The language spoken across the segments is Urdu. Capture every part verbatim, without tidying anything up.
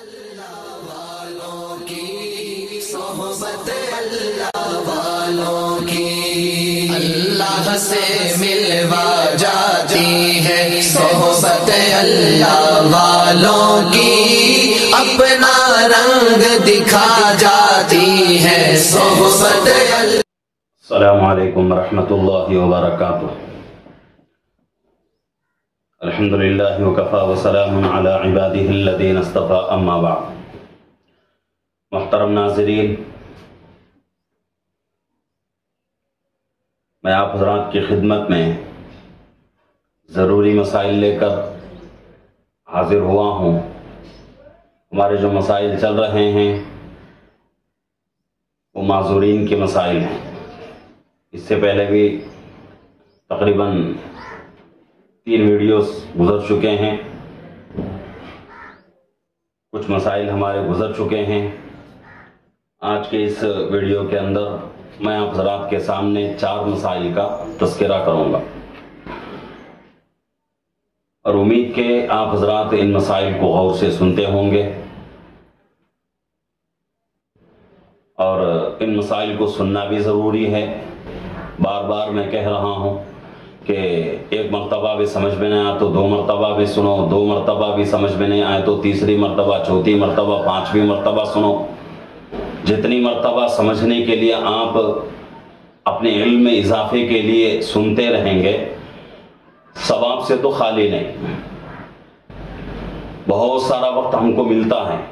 اللہ والوں کی صحبت اللہ والوں کی اللہ سے ملوا جاتی ہے صحبت اللہ والوں کی اپنا رنگ دکھا جاتی ہے صحبت اللہ۔ السلام علیکم ورحمۃ اللہ وبرکاتہ۔ الحمدللہ وکفی وسلام علی عبادہ الذین اصطفی، اما بعد۔ محترم ناظرین، میں آپ حضرات کی خدمت میں ضروری مسائل لے کر حاضر ہوا ہوں۔ ہمارے جو مسائل چل رہے ہیں وہ معذورین کے مسائل ہیں۔ اس سے پہلے بھی تقریباً تین ویڈیوز گزر چکے ہیں، کچھ مسائل ہمارے گزر چکے ہیں۔ آج کے اس ویڈیو کے اندر میں آپ حضرات کے سامنے چار مسائل کا تذکرہ کروں گا، اور امید کہ آپ حضرات ان مسائل کو غور سے سنتے ہوں گے، اور ان مسائل کو سننا بھی ضروری ہے۔ بار بار میں کہہ رہا ہوں کہ ایک مرتبہ بھی سمجھ میں نہیں آیا تو دو مرتبہ بھی سنو، دو مرتبہ بھی سمجھ میں نہیں آئے تو تیسری مرتبہ، چوتھی مرتبہ، پانچویں مرتبہ سنو۔ جتنی مرتبہ سمجھنے کے لیے آپ اپنے علم میں اضافے کے لیے سنتے رہیں گے، ثواب سے تو خالی نہیں۔ بہت سارا وقت ہم کو ملتا ہے،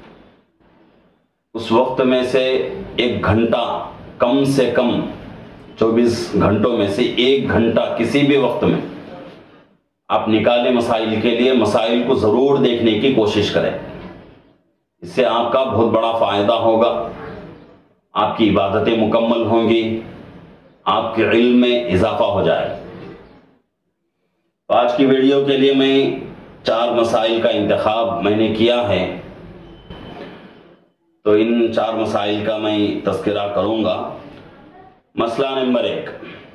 اس وقت میں سے ایک گھنٹہ، کم سے کم چوبیس گھنٹوں میں سے ایک گھنٹہ کسی بھی وقت میں آپ نکالیں مسائل کے لیے۔ مسائل کو ضرور دیکھنے کی کوشش کریں، اس سے آپ کا بہت بڑا فائدہ ہوگا، آپ کی عبادتیں مکمل ہوں گی، آپ کے علم میں اضافہ ہو جائے۔ تو آج کی ویڈیو کے لیے میں چار مسائل کا انتخاب میں نے کیا ہے، تو ان چار مسائل کا میں تذکرہ کروں گا۔ مسئلہ نمبر ایک،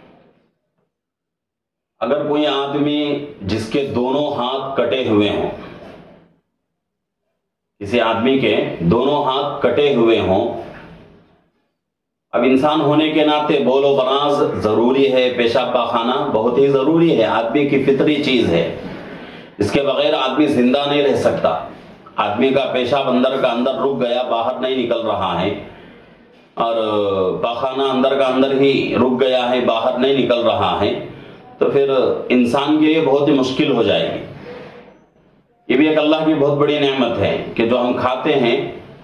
اگر کوئی آدمی جس کے دونوں ہاتھ کٹے ہوئے ہوں، کسی آدمی کے دونوں ہاتھ کٹے ہوئے ہوں، اب انسان ہونے کے ناطے بول و براز ضروری ہے، پیشاب پاخانہ بہت ہی ضروری ہے، آدمی کی فطری چیز ہے، اس کے بغیر آدمی زندہ نہیں رہ سکتا۔ آدمی کا پیشاب اندر کا اندر رک گیا، باہر نہیں نکل رہا ہے، اور پاخانہ اندر کا اندر ہی رک گیا ہے، باہر نہیں نکل رہا ہے، تو پھر انسان کے لیے بہت ہی مشکل ہو جائے گی۔ یہ بھی ایک اللہ کی بہت بڑی نعمت ہے کہ جو ہم کھاتے ہیں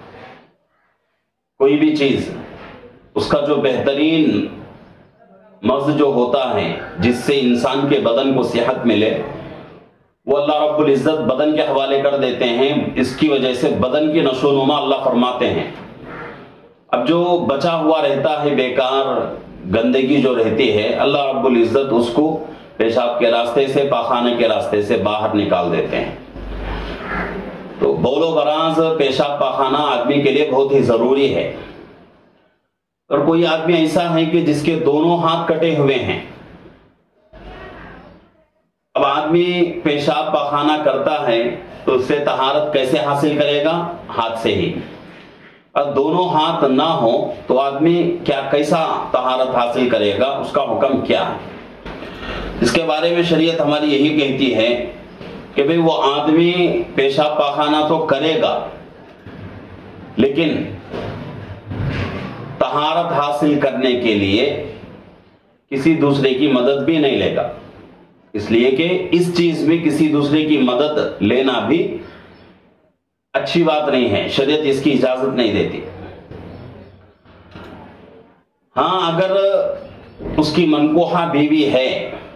کوئی بھی چیز، اس کا جو بہترین مغز جو ہوتا ہے جس سے انسان کے بدن کو صحت ملے، وہ اللہ رب العزت بدن کے حوالے کر دیتے ہیں۔ اس کی وجہ سے بدن کی نشو و نما اللہ فرماتے ہیں۔ اب جو بچا ہوا رہتا ہے، بیکار گندگی جو رہتی ہے، اللہ رب العزت اس کو پیشاب کے راستے سے، پاخانے کے راستے سے باہر نکال دیتے ہیں۔ تو بول و براز، پیشاب پاخانہ آدمی کے لیے بہت ہی ضروری ہے۔ اور کوئی آدمی ایسا ہے کہ جس کے دونوں ہاتھ کٹے ہوئے ہیں، اب آدمی پیشاب پاخانہ کرتا ہے تو اس سے طہارت کیسے حاصل کرے گا؟ ہاتھ سے ہی۔ اور دونوں ہاتھ نہ ہو تو آدمی کیا کیسا طہارت حاصل کرے گا؟ اس کا حکم کیا ہے؟ اس کے بارے میں شریعت ہماری یہی کہتی ہے کہ بھئی وہ آدمی پیشاب پاخانہ تو کرے گا، لیکن طہارت حاصل کرنے کے لیے کسی دوسرے کی مدد بھی نہیں لے گا، اس لیے کہ اس چیز میں کسی دوسرے کی مدد لینا بھی اچھی بات نہیں ہے، شریعت اس کی اجازت نہیں دیتی۔ ہاں، اگر اس کی منکوحہ بیوی ہے،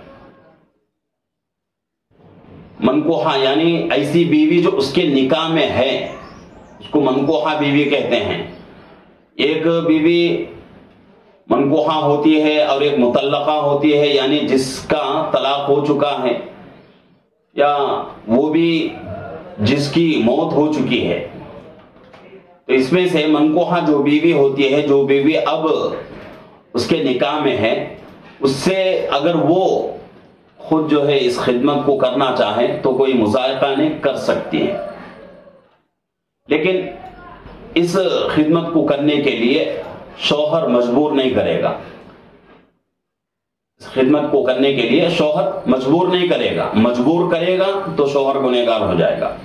منکوحہ یعنی ایسی بیوی جو اس کے نکاح میں ہے، اس کو منکوحہ بیوی کہتے ہیں۔ ایک بیوی منکوحہ ہوتی ہے اور ایک مطلقہ ہوتی ہے، یعنی جس کا طلاق ہو چکا ہے، یا وہ بھی جس کی موت ہو چکی ہے۔ تو اس میں سے منکوحہ جو بیوی ہوتی ہے، جو بیوی اب اس کے نکاح میں ہے، اس سے اگر وہ خود جو ہے اس خدمت کو کرنا چاہے تو کوئی مذائقہ نہیں کر سکتی ہے۔ لیکن اس خدمت کو کرنے کے لیے شوہر مجبور نہیں کرے گا، اس خدمت کو کرنے کے لیے شوہر مجبور نہیں کرے گا، مجبور کرے گا تو شوہر گنہگار ہو جائے گا۔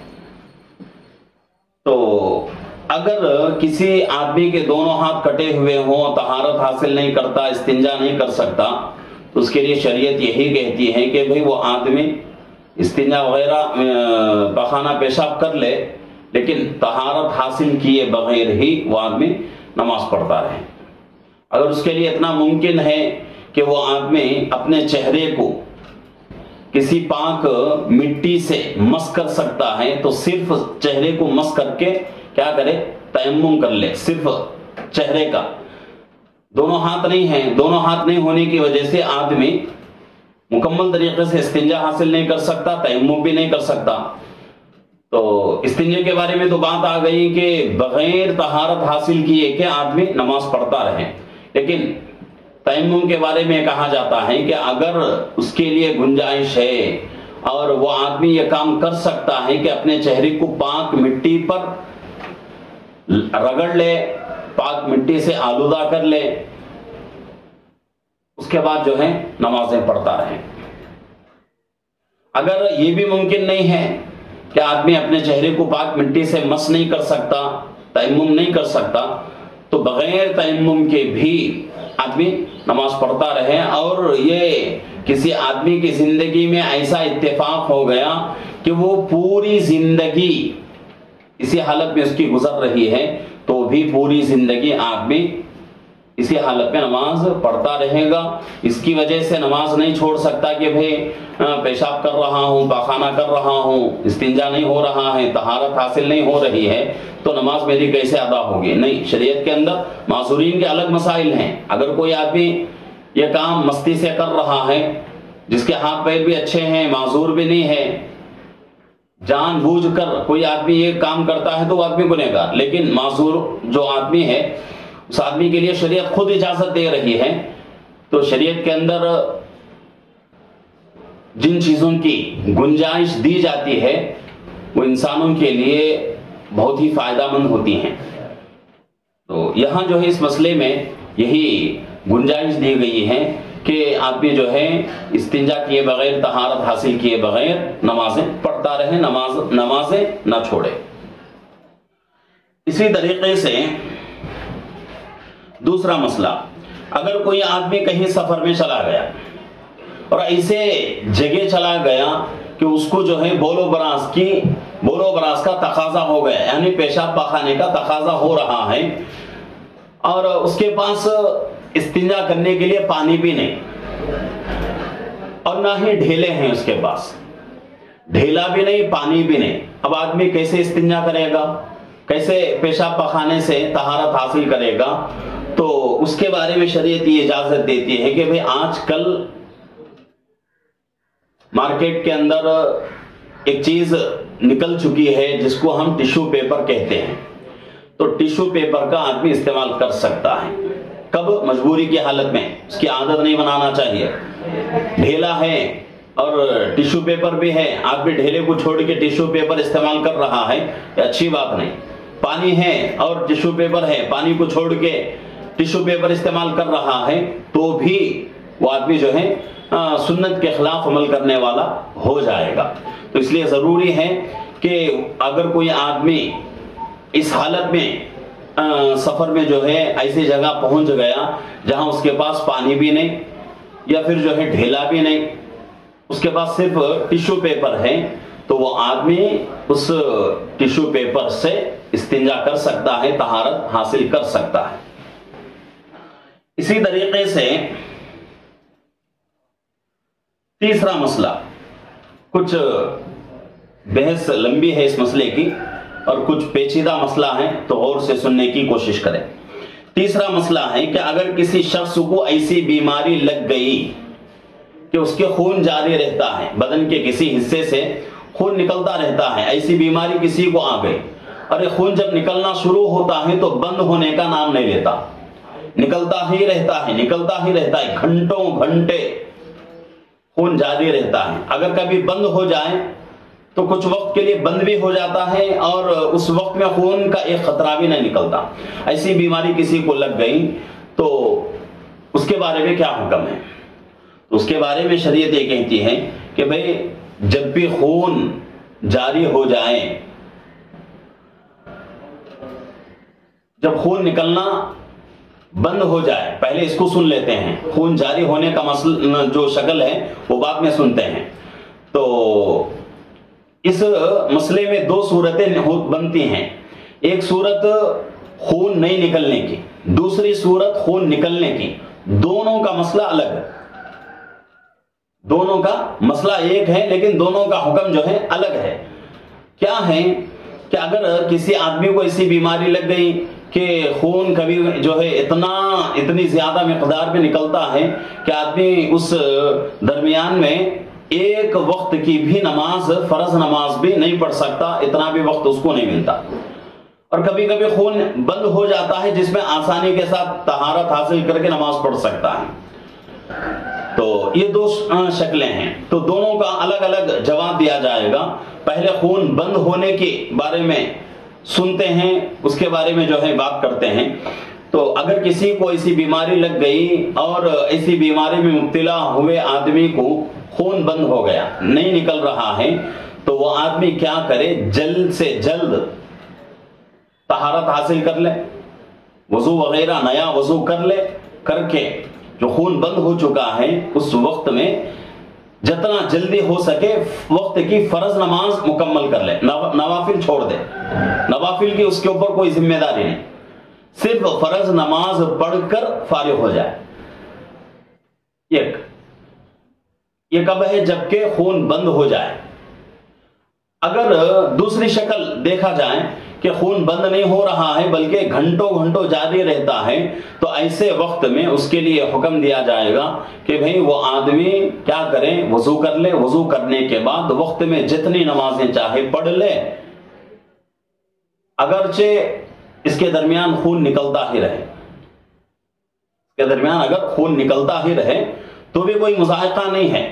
تو اگر کسی آدمی کے دونوں ہاتھ کٹے ہوئے ہوں، طہارت حاصل نہیں کرتا، استنجا نہیں کر سکتا، تو اس کے لیے شریعت یہی کہتی ہے کہ بھئی وہ آدمی استنجا وغیرہ پخانہ پیشاب کر لے، لیکن طہارت حاصل کیے بغیر ہی وہ آدمی نماز پڑھتا رہے۔ اگر اس کے لیے اتنا ممکن ہے کہ وہ آدمی اپنے چہرے کو کسی پاک مٹی سے مس کر سکتا ہے تو صرف چہرے کو مس کر کے کیا کرے، تیمم کر لے، صرف چہرے کا، دونوں ہاتھ نہیں ہیں، دونوں ہاتھ نہیں ہونے کی وجہ سے آدمی مکمل طریقے سے استنجا حاصل نہیں کر سکتا، تیمم بھی نہیں کر سکتا۔ تو استنجا کے بارے میں تو بات آ گئی کہ بغیر طہارت حاصل کیے کہ آدمی نماز پڑھتا رہے، لیکن تیمم کے بارے میں کہا جاتا ہے کہ اگر اس کے لیے گنجائش ہے اور وہ آدمی یہ کام کر سکتا ہے کہ اپنے چہرے کو پاک مٹی پر رگڑ لے، پاک مٹی سے آلودہ کر لے، اس کے بعد جو ہے نمازیں پڑھتا رہے۔ اگر یہ بھی ممکن نہیں ہے کہ آدمی اپنے چہرے کو پاک مٹی سے مس نہیں کر سکتا، تیمم نہیں کر سکتا، تو بغیر تیمم کے بھی آدمی نماز پڑھتا رہے۔ اور یہ کسی آدمی کی زندگی میں ایسا اتفاق ہو گیا کہ وہ پوری زندگی اسی حالت میں اس کی گزر رہی ہے، تو بھی پوری زندگی آدمی اسی حالت میں نماز پڑھتا رہے گا۔ اس کی وجہ سے نماز نہیں چھوڑ سکتا کہ بھئی پیشاب کر رہا ہوں، پاخانہ کر رہا ہوں، استنجا نہیں ہو رہا ہے، طہارت حاصل نہیں ہو رہی ہے، تو نماز میری کیسے ادا ہوگی؟ نہیں، شریعت کے اندر معذورین کے الگ مسائل ہیں۔ اگر کوئی آدمی یہ کام مستی سے کر رہا ہے، جس کے ہاتھ پیر بھی اچھے ہیں، معذور بھی نہیں ہے، جان بوجھ کر کوئی آدمی یہ کام کرتا ہے تو وہ آدمی گنہگار، لیکن معذور جو آدمی ہے اس آدمی کے لیے شریعت خود اجازت دے رہی ہے۔ تو شریعت کے اندر جن چیزوں کی گنجائش دی جاتی ہے وہ انسانوں کے لیے بہت ہی فائدہ مند ہوتی ہیں۔ تو یہاں جو ہے اس مسئلے میں یہی گنجائش دی گئی ہے کہ آدمی جو ہے استنجا کیے بغیر، طہارت حاصل کیے بغیر نمازیں پڑھتا رہے، نماز نمازیں نہ چھوڑے۔ اسی طریقے سے دوسرا مسئلہ، اگر کوئی آدمی کہیں سفر میں چلا گیا اور ایسے جگہ چلا گیا کہ اس کو جو ہے بول و براز کی بول و براز کا تقاضا ہو گیا، یعنی پیشاب پخانے کا تقاضا ہو رہا ہے، اور اس کے پاس استنجا کرنے کے لیے پانی بھی نہیں اور نہ ہی ڈھیلے ہیں، اس کے پاس ڈھیلا بھی نہیں، پانی بھی نہیں، اب آدمی کیسے استنجا کرے گا، کیسے پیشاب پخانے سے طہارت حاصل کرے گا؟ تو اس کے بارے میں شریعت یہ اجازت دیتی ہے کہ بھئی آج کل مارکیٹ کے اندر ایک چیز نکل چکی ہے جس کو ہم ٹیشو پیپر کہتے ہیں، تو ٹیشو پیپر کا آدمی استعمال کر سکتا ہے۔ کب؟ مجبوری کی حالت میں، اس کی عادت نہیں بنانا چاہیے۔ ڈھیلا ہے اور ٹیشو پیپر بھی ہے، آدمی ڈھیلے کو چھوڑ کے ٹیشو پیپر استعمال کر رہا ہے، یہ اچھی بات نہیں۔ پانی ہے اور ٹیشو پیپر ہے، پانی کو چھوڑ کے ٹیشو پیپر استعمال کر رہا ہے، تو بھی وہ آدمی جو ہے سنت کے خلاف عمل کرنے والا ہو جائے گا۔ تو اس لیے ضروری ہے کہ اگر کوئی آدمی اس حالت میں سفر میں جو ہے ایسی جگہ پہنچ گیا جہاں اس کے پاس پانی بھی نہیں یا پھر جو ہے ڈھیلا بھی نہیں، اس کے پاس صرف ٹیشو پیپر ہے، تو وہ آدمی اس ٹیشو پیپر سے استنجا کر سکتا ہے، طہارت حاصل کر سکتا ہے۔ اسی طریقے سے تیسرا مسئلہ، کچھ بحث لمبی ہے اس مسئلے کی اور کچھ پیچیدہ مسئلہ ہے، تو غور سے سننے کی کوشش کریں۔ تیسرا مسئلہ ہے کہ اگر کسی شخص کو ایسی بیماری لگ گئی کہ اس کے خون جاری رہتا ہے، بدن کے کسی حصے سے خون نکلتا رہتا ہے، ایسی بیماری کسی کو آ گئی، اور یہ خون جب نکلنا شروع ہوتا ہے تو بند ہونے کا نام نہیں لیتا، نکلتا ہی رہتا ہے، نکلتا ہی رہتا ہے، گھنٹوں گھنٹے خون جاری رہتا ہے۔ اگر کبھی بند ہو جائے تو کچھ وقت کے لیے بند بھی ہو جاتا ہے اور اس وقت میں خون کا ایک خطرہ بھی نہیں نکلتا. ایسی بیماری کسی کو لگ گئی تو اس کے بارے میں کیا حکم ہے؟ تو اس کے بارے میں شریعت یہ کہتی ہے کہ بھئی جب بھی خون جاری ہو جائے، جب خون نکلنا بند ہو جائے، پہلے اس کو سن لیتے ہیں. خون جاری ہونے کا مسئلہ جو شکل ہے وہ بعد میں سنتے ہیں. تو اس مسئلے میں دو صورتیں بنتی ہیں. ایک صورت خون نہیں نکلنے کی، دوسری صورت خون نکلنے کی. دونوں کا مسئلہ الگ ہے، دونوں کا مسئلہ ایک ہے لیکن دونوں کا حکم جو ہے الگ ہے. کیا ہے کہ اگر کسی آدمی کو ایسی بیماری لگ گئی کہ خون کبھی جو ہے اتنا اتنی زیادہ مقدار میں نکلتا ہے کہ آدمی اس درمیان میں ایک وقت کی بھی نماز، فرض نماز بھی نہیں پڑھ سکتا، اتنا بھی وقت اس کو نہیں ملتا. اور کبھی کبھی خون بند ہو جاتا ہے جس میں آسانی کے ساتھ طہارت حاصل کر کے نماز پڑھ سکتا ہے. تو یہ دو شکلیں ہیں. تو دونوں کا الگ الگ جواب دیا جائے گا. پہلے خون بند ہونے کے بارے میں سنتے ہیں، اس کے بارے میں جو ہے بات کرتے ہیں. تو اگر کسی کو ایسی بیماری لگ گئی اور ایسی بیماری میں مبتلا ہوئے آدمی کو خون بند ہو گیا، نہیں نکل رہا ہے، تو وہ آدمی کیا کرے؟ جلد سے جلد طہارت حاصل کر لے، وضو وغیرہ نیا وضو کر لے، کر کے جو خون بند ہو چکا ہے اس وقت میں جتنا جلدی ہو سکے وقت کی فرض نماز مکمل کر لے. نوافل چھوڑ دے، نوافل کی اس کے اوپر کوئی ذمہ داری نہیں، صرف فرض نماز پڑھ کر فارغ ہو جائے. ایک یہ کب ہے؟ جبکہ خون بند ہو جائے. اگر دوسری شکل دیکھا جائے کہ خون بند نہیں ہو رہا ہے بلکہ گھنٹوں گھنٹوں جاری رہتا ہے، تو ایسے وقت میں اس کے لیے حکم دیا جائے گا کہ بھئی وہ آدمی کیا کرے؟ وضو کر لے. وضو کرنے کے بعد وقت میں جتنی نمازیں چاہے پڑھ لے، اگرچہ اس کے درمیان خون نکلتا ہی رہے، اس کے درمیان اگر خون نکلتا ہی رہے تو بھی کوئی مذائقہ نہیں ہے.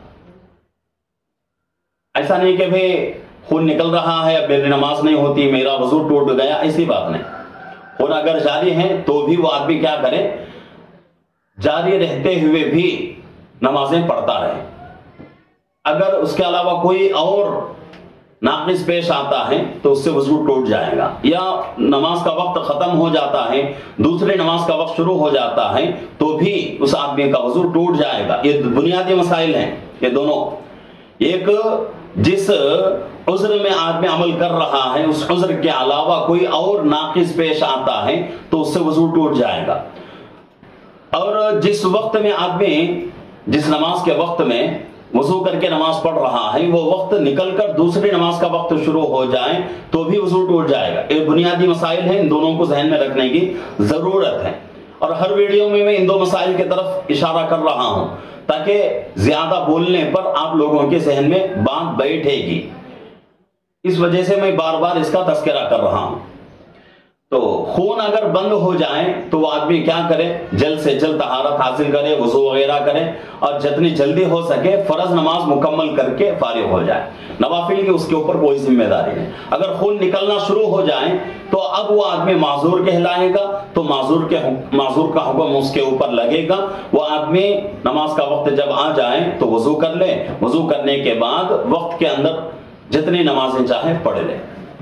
ایسا نہیں کہ بھئی خون نکل رہا ہے اب میری نماز نہیں ہوتی، میرا وضو ٹوٹ گیا، ایسی بات نہیں. خون اگر جاری ہے تو بھی وہ آدمی کیا کرے؟ جاری رہتے ہوئے بھی نمازیں پڑھتا رہے. اگر اس کے علاوہ کوئی اور ناقص پیش آتا ہے تو اس سے وضو ٹوٹ جائے گا، یا نماز کا وقت ختم ہو جاتا ہے، دوسری نماز کا وقت شروع ہو جاتا ہے تو بھی اس آدمی کا وضو ٹوٹ جائے گا. یہ بنیادی مسائل ہیں یہ دونوں. ایک جس عذر میں آدمی عمل کر رہا ہے اس عذر کے علاوہ کوئی اور ناقص پیش آتا ہے تو اس سے وضو ٹوٹ جائے گا. اور جس وقت میں آدمی جس نماز کے وقت میں وضو کر کے نماز پڑھ رہا ہے وہ وقت نکل کر دوسری نماز کا وقت شروع ہو جائے تو بھی وضو ٹوٹ جائے گا. یہ بنیادی مسائل ہیں، ان دونوں کو ذہن میں رکھنے کی ضرورت ہے. اور ہر ویڈیو میں میں ان دو مسائل کی طرف اشارہ کر رہا ہوں تاکہ زیادہ بولنے پر آپ لوگوں کے ذہن میں بات بیٹھے گی. اس وجہ سے میں بار بار اس کا تذکرہ کر رہا ہوں. تو خون اگر بند ہو جائے تو وہ آدمی کیا کرے؟ جلد سے جلد طہارت حاصل کرے، وضو وغیرہ کرے اور جتنی جلدی ہو سکے فرض نماز مکمل کر کے فارغ ہو جائے. نوافل کی اس کے اوپر کوئی ذمہ داری نہیں. اگر خون نکلنا شروع ہو جائے تو اب وہ آدمی معذور کہلائے گا، تو معذور کے معذور کا حکم اس کے اوپر لگے گا. وہ آدمی نماز کا وقت جب آ جائے تو وضو کر لے، وضو کرنے کے بعد وقت کے اندر جتنی نمازیں چاہے پڑھ لے.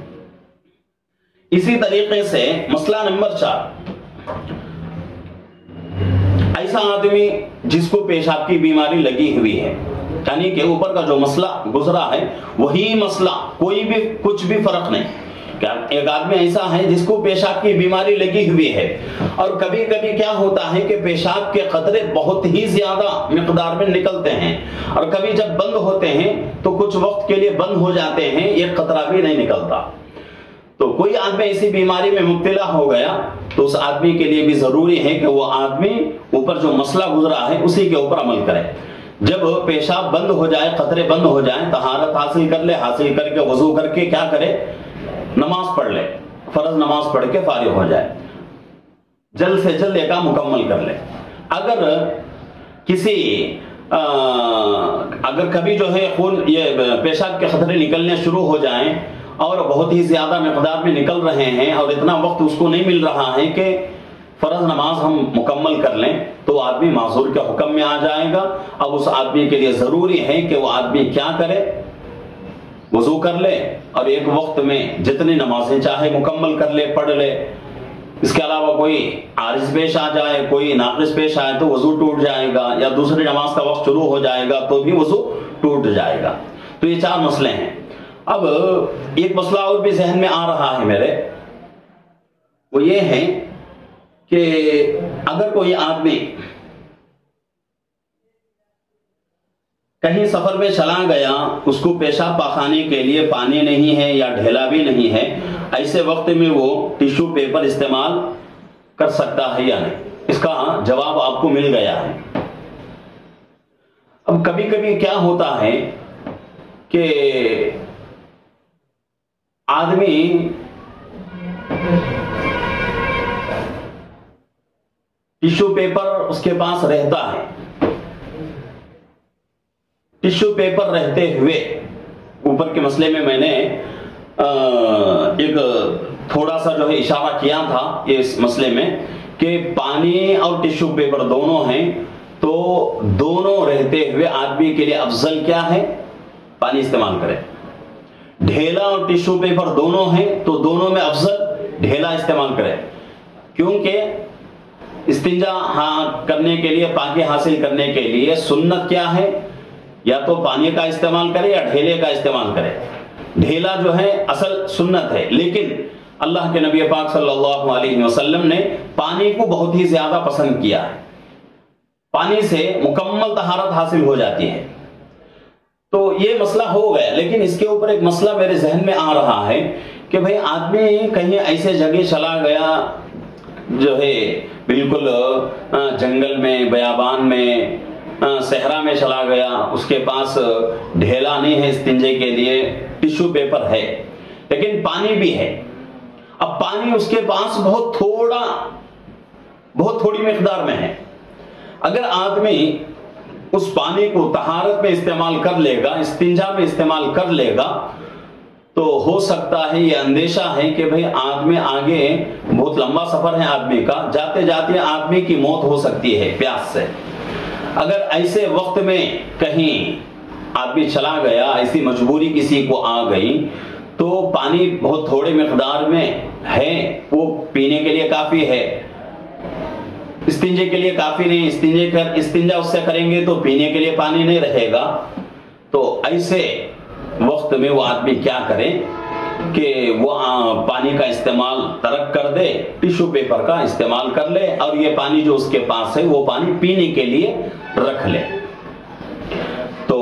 اسی طریقے سے مسئلہ نمبر چار، ایسا آدمی جس کو پیشاب کی بیماری لگی ہوئی ہے، یعنی کہ اوپر کا جو مسئلہ گزرا ہے وہی مسئلہ، کوئی بھی کچھ بھی فرق نہیں. ایک آدمی ایسا ہے جس کو پیشاب کی بیماری لگی ہوئی ہے اور کبھی کبھی کیا ہوتا ہے کہ پیشاب کے قطرے بہت ہی زیادہ مقدار میں نکلتے ہیں اور کبھی جب بند ہوتے ہیں تو کچھ وقت کے لیے بند ہو جاتے ہیں، ایک قطرہ بھی نہیں نکلتا. تو کوئی آدمی ایسی بیماری میں مبتلا ہو گیا تو اس آدمی کے لیے بھی ضروری ہے کہ وہ آدمی اوپر جو مسئلہ گزرا ہے اسی کے اوپر عمل کرے. جب پیشاب بند ہو جائے، قطرے بند ہو جائیں، طہارت حاصل کر لے، حاصل کر کے وضو کر کے کیا کرے؟ نماز پڑھ لے، فرض نماز پڑھ کے فارغ ہو جائے، جلد سے جلد یہ کام مکمل کر لے. اگر کسی اگر کبھی جو ہے خون یہ پیشاب کے خطرے نکلنے شروع ہو جائیں اور بہت ہی زیادہ مقدار میں نکل رہے ہیں اور اتنا وقت اس کو نہیں مل رہا ہے کہ فرض نماز ہم مکمل کر لیں، تو آدمی معذور کے حکم میں آ جائے گا۔ اب اس آدمی کے لیے ضروری ہے کہ وہ آدمی کیا کرے، وضو کر لے اور ایک وقت میں جتنی نمازیں چاہے مکمل کر لے، پڑھ لے۔ اس کے علاوہ کوئی عارض پیش آ جائے، کوئی ناقص پیش آئے تو وضو ٹوٹ جائے گا، یا دوسری نماز کا وقت شروع ہو جائے گا تو بھی وضو ٹوٹ جائے گا۔ تو یہ چار مسئلے ہیں۔ اب ایک مسئلہ اور بھی ذہن میں آ رہا ہے میرے، وہ یہ ہے کہ اگر کوئی آدمی کہیں سفر میں چلا گیا، اس کو پیشاب پاخانے کے لیے پانی نہیں ہے یا ڈھیلا بھی نہیں ہے، ایسے وقت میں وہ ٹیشو پیپر استعمال کر سکتا ہے یا نہیں؟ اس کا جواب آپ کو مل گیا ہے۔ اب کبھی کبھی کیا ہوتا ہے کہ آدمی ٹیشو پیپر اس کے پاس رہتا ہے، ٹیشو پیپر رہتے ہوئے اوپر کے مسئلے میں میں نے ایک تھوڑا سا جو ہے اشارہ کیا تھا اس مسئلے میں کہ پانی اور ٹیشو پیپر دونوں ہیں، تو دونوں رہتے ہوئے آدمی کے لیے افضل کیا ہے؟ پانی استعمال کرے۔ ڈھیلا اور ٹیشو پیپر دونوں ہیں تو دونوں میں افضل ڈھیلا استعمال کرے، کیونکہ استنجا ہاں کرنے کے لیے، پاکی حاصل کرنے کے لیے سنت کیا ہے؟ یا تو پانی کا استعمال کرے یا ڈھیلے کا استعمال کرے۔ ڈھیلا جو ہے اصل سنت ہے، لیکن اللہ کے نبی پاک صلی اللہ علیہ وسلم نے پانی کو بہت ہی زیادہ پسند کیا ہے۔ پانی سے مکمل طہارت حاصل ہو جاتی ہے۔ تو یہ مسئلہ ہو گیا، لیکن اس کے اوپر ایک مسئلہ میرے ذہن میں آ رہا ہے کہ بھئی آدمی کہیں ایسے جگہ چلا گیا جو ہے بالکل جنگل میں، بیابان میں، صحرا میں چلا گیا، اس کے پاس ڈھیلا نہیں ہے استنجے کے لیے، ٹیشو پیپر ہے لیکن پانی بھی ہے۔ اب پانی اس کے پاس بہت تھوڑا بہت تھوڑی مقدار میں ہے۔ اگر آدمی اس پانی کو طہارت میں استعمال کر لے گا، استنجا میں استعمال کر لے گا، تو ہو سکتا ہے یہ اندیشہ ہے کہ بھئی آدمی آگے بہت لمبا سفر ہے آدمی کا، جاتے جاتے آدمی کی موت ہو سکتی ہے پیاس سے۔ اگر ایسے وقت میں کہیں آدمی چلا گیا، ایسی مجبوری کسی کو آ گئی، تو پانی بہت تھوڑے مقدار میں ہے، وہ پینے کے لیے کافی ہے، استنجے کے لیے کافی نہیں۔ استنجے کر استنجا اس سے کریں گے تو پینے کے لیے پانی نہیں رہے گا۔ تو ایسے وقت میں وہ آدمی کیا کرے کہ وہ پانی کا استعمال ترک کر دے، ٹیشو پیپر کا استعمال کر لے، اور یہ پانی جو اس کے پاس ہے وہ پانی پینے کے لیے رکھ لے۔ تو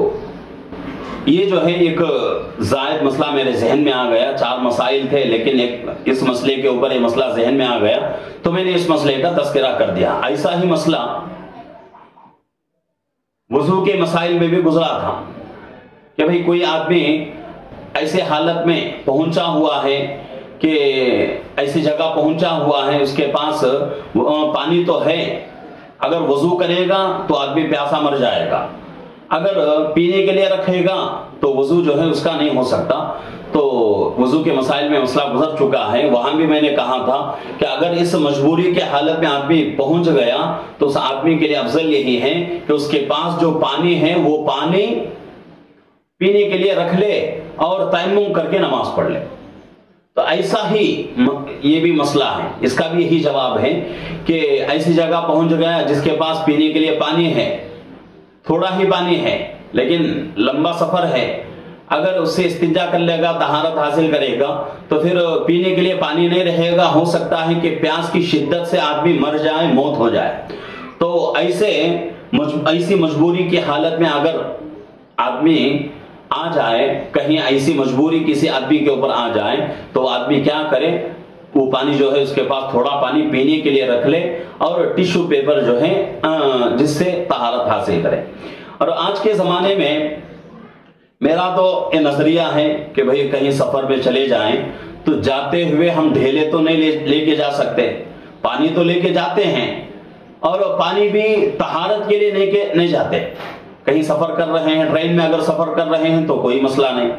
یہ جو ہے ایک زائد مسئلہ میرے ذہن میں آ گیا۔ چار مسائل تھے لیکن ایک اس مسئلے کے اوپر یہ مسئلہ ذہن میں آ گیا تو میں نے اس مسئلے کا تذکرہ کر دیا۔ ایسا ہی مسئلہ وضو کے مسائل میں بھی گزرا تھا کہ بھئی کوئی آدمی ایسے حالت میں پہنچا ہوا ہے کہ ایسی جگہ پہنچا ہوا ہے، اس کے پاس پانی تو ہے، اگر وضو کرے گا تو آدمی پیاسا مر جائے گا، اگر پینے کے لیے رکھے گا تو وضو جو ہے اس کا نہیں ہو سکتا۔ تو وضو کے مسائل میں مسئلہ گزر چکا ہے، وہاں بھی میں نے کہا تھا کہ اگر اس مجبوری کے حالت میں آدمی پہنچ گیا تو اس آدمی کے لیے افضل یہی ہے کہ اس کے پاس جو پانی ہے وہ پانی پینے کے لیے رکھ لے اور تیمم کر کے نماز پڑھ لے۔ تو ایسا ہی یہ بھی مسئلہ ہے، اس کا بھی یہی جواب ہے کہ ایسی جگہ پہنچ گیا جس کے پاس پینے کے لیے پانی ہے، تھوڑا ہی پانی ہے لیکن لمبا سفر ہے، اگر اس سے استنجا کر لے گا، طہارت حاصل کرے گا تو پھر پینے کے لیے پانی نہیں رہے گا، ہو سکتا ہے کہ پیاس کی شدت سے آدمی مر جائے، موت ہو جائے۔ تو ایسے ایسی مجبوری کی حالت میں اگر آدمی آ جائے، کہیں ایسی مجبوری کسی آدمی کے اوپر آ جائے تو آدمی کیا کرے؟ وہ پانی جو ہے اس کے پاس تھوڑا پانی پینے کے لیے رکھ لے اور ٹیشو پیپر جو ہے جس سے طہارت حاصل کرے۔ اور آج کے زمانے میں میرا تو یہ نظریہ ہے کہ بھئی کہیں سفر میں چلے جائیں تو جاتے ہوئے ہم ڈھیلے تو نہیں لے کے جا سکتے، پانی تو لے کے جاتے ہیں اور پانی بھی طہارت کے لیے نہیں کہ نہیں جاتے. کہیں سفر کر رہے ہیں، ٹرین میں اگر سفر کر رہے ہیں تو کوئی مسئلہ نہیں.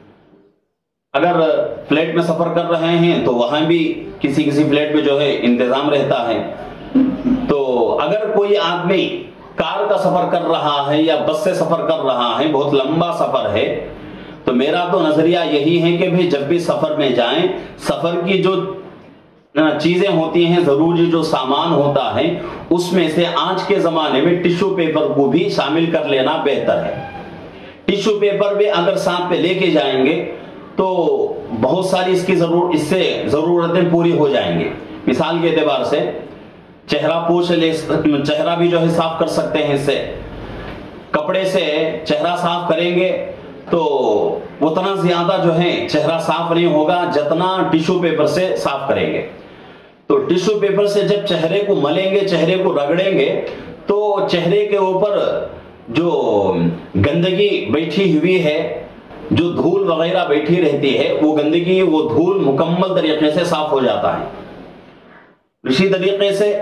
اگر فلیٹ میں سفر کر رہے ہیں تو وہاں بھی کسی کسی فلیٹ میں جو ہے انتظام رہتا ہے. تو اگر کوئی آدمی کار کا سفر کر رہا ہے یا بس سے سفر کر رہا ہے، بہت لمبا سفر ہے، تو میرا تو نظریہ یہی ہے کہ بھی جب بھی سفر میں جائیں، سفر کی جو چیزیں ہوتی ہیں، ضروری جو سامان ہوتا ہے، اس میں سے آج کے زمانے میں ٹیشو پیپر کو بھی شامل کر لینا بہتر ہے. ٹیشو پیپر بھی اگر ساتھ پہ لے کے جائیں گے تو بہت ساری اس کی ضرور اس سے ضرورتیں پوری ہو جائیں گی. مثال کے اعتبار سے چہرہ پوچھ لے، چہرہ بھی جو ہے صاف کر سکتے ہیں. اس سے کپڑے سے چہرہ صاف کریں گے تو اتنا زیادہ جو ہے چہرہ صاف نہیں ہوگا جتنا ٹیشو پیپر سے صاف کریں گے. تو ٹیشو پیپر سے جب چہرے کو ملیں گے، چہرے کو رگڑیں گے، تو چہرے کے اوپر جو گندگی بیٹھی ہوئی ہے، جو دھول وغیرہ بیٹھی رہتی ہے، وہ گندگی، وہ دھول مکمل طریقے سے صاف ہو جاتا ہے. اسی طریقے سے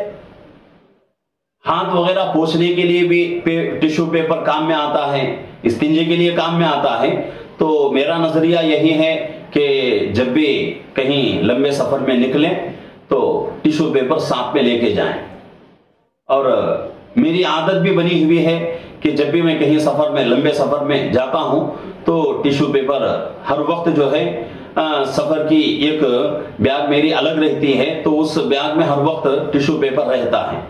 ہاتھ وغیرہ پوچھنے کے لیے بھی ٹیشو پیپر کام میں آتا ہے، استنجے کے لیے کام میں آتا ہے. تو میرا نظریہ یہی ہے کہ جب بھی کہیں لمبے سفر میں نکلیں تو ٹیشو پیپر ساتھ میں لے کے جائیں. اور میری عادت بھی بنی ہوئی ہے کہ جب بھی میں کہیں سفر میں لمبے سفر میں جاتا ہوں تو ٹیشو پیپر ہر وقت جو ہے سفر کی ایک بیگ میری الگ رہتی ہے، تو اس بیگ میں ہر وقت ٹیشو پیپر رہتا ہے.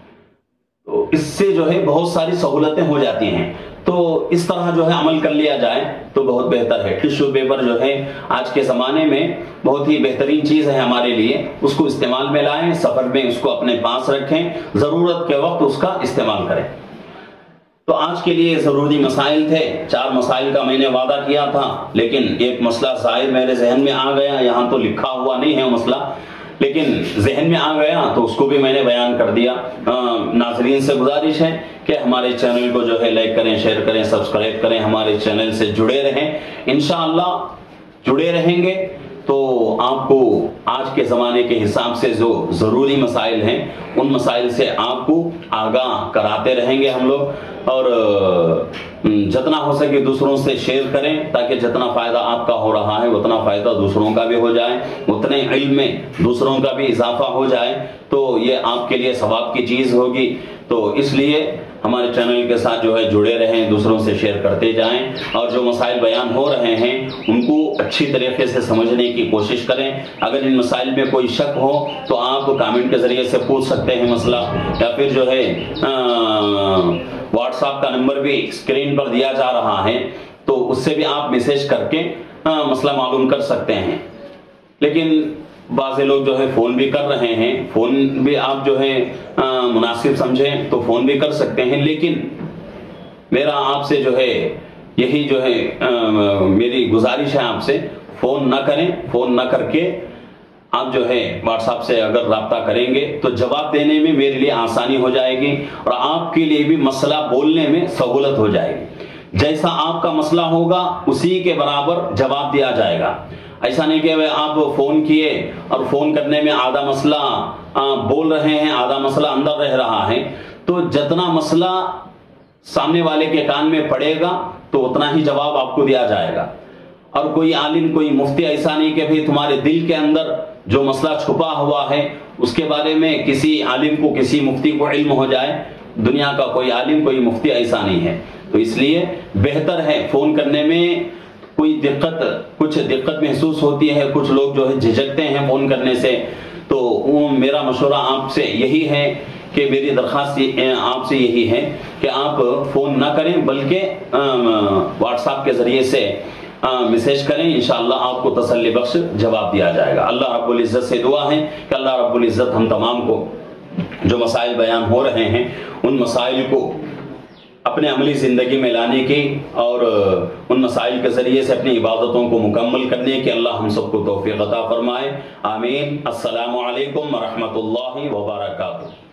تو اس سے جو ہے بہت ساری سہولتیں ہو جاتی ہیں. تو اس طرح جو ہے عمل کر لیا جائے تو بہت بہتر ہے. ٹیشو پیپر جو ہے آج کے زمانے میں بہت ہی بہترین چیز ہے ہمارے لیے. اس کو استعمال میں لائیں، سفر میں اس کو اپنے پاس رکھیں، ضرورت کے وقت اس کا استعمال کریں. تو آج کے لیے ضروری مسائل تھے. چار مسائل کا میں نے وعدہ کیا تھا، لیکن ایک مسئلہ ظاہر میرے ذہن میں آ گیا. یہاں تو لکھا ہوا نہیں ہے مسئلہ، لیکن ذہن میں آ گیا تو اس کو بھی میں نے بیان کر دیا. ناظرین سے گزارش ہے کہ ہمارے چینل کو جو ہے لائک کریں، شیئر کریں، سبسکرائب کریں، ہمارے چینل سے جڑے رہیں. انشاءاللہ جڑے رہیں گے تو آپ کو آج کے زمانے کے حساب سے جو ضروری مسائل ہیں ان مسائل سے آپ کو آگاہ کراتے رہیں گے ہم لوگ. اور جتنا ہو سکے دوسروں سے شیئر کریں تاکہ جتنا فائدہ آپ کا ہو رہا ہے اتنا فائدہ دوسروں کا بھی ہو جائے، اتنے علم میں دوسروں کا بھی اضافہ ہو جائے. تو یہ آپ کے لیے ثواب کی چیز ہوگی. تو اس لیے ہمارے چینل کے ساتھ جو ہے جڑے رہیں، دوسروں سے شیئر کرتے جائیں، اور جو مسائل بیان ہو رہے ہیں ان کو اچھی طریقے سے سمجھنے کی کوشش کریں. اگر ان مسائل میں کوئی شک ہو تو آپ کامنٹ کے ذریعے سے پوچھ سکتے ہیں مسئلہ، یا پھر جو ہے واٹس ایپ کا نمبر بھی اسکرین پر دیا جا رہا ہے، تو اس سے بھی آپ میسج کر کے مسئلہ معلوم کر سکتے ہیں. لیکن بعض لوگ جو ہے فون بھی کر رہے ہیں، فون بھی آپ جو ہے مناسب سمجھیں تو فون بھی کر سکتے ہیں. لیکن میرا آپ سے جو ہے یہی جو ہے میری گزارش ہے آپ سے، فون نہ کریں. فون نہ کر کے آپ جو ہے واٹس ایپ سے اگر رابطہ کریں گے تو جواب دینے میں میرے لیے آسانی ہو جائے گی، اور آپ کے لیے بھی مسئلہ بولنے میں سہولت ہو جائے گی. جیسا آپ کا مسئلہ ہوگا اسی کے برابر جواب دیا جائے گا. ایسا نہیں کہ آپ فون کیے اور فون کرنے میں آدھا مسئلہ بول رہے ہیں، آدھا مسئلہ اندر رہ رہا ہے. تو جتنا مسئلہ سامنے والے کے کان میں پڑے گا تو اتنا ہی جواب آپ کو دیا جائے گا. اور کوئی عالم، کوئی مفتی ایسا نہیں کہ بھی تمہارے دل کے اندر جو مسئلہ چھپا ہوا ہے اس کے بارے میں کسی عالم کو، کسی مفتی کو علم ہو جائے. دنیا کا کوئی عالم، کوئی مفتی ایسا نہیں ہے. تو اس لیے بہتر ہے فون کرنے میں کوئی دقت، کچھ دقت محسوس ہوتی ہے، کچھ لوگ جو ہے جھجکتے ہیں فون کرنے سے. تو میرا مشورہ آپ سے یہی ہے کہ میری درخواست آپ سے یہی ہے کہ آپ فون نہ کریں بلکہ واٹس ایپ کے ذریعے سے میسج کریں. انشاءاللہ آپ کو تسلی بخش جواب دیا جائے گا. اللہ رب العزت سے دعا ہے کہ اللہ رب العزت ہم تمام کو جو مسائل بیان ہو رہے ہیں ان مسائل کو اپنے عملی زندگی میں لانے کی اور ان مسائل کے ذریعے سے اپنی عبادتوں کو مکمل کرنے کی اللہ ہم سب کو توفیق عطا فرمائے. آمین. السلام علیکم ورحمۃ اللہ وبرکاتہ.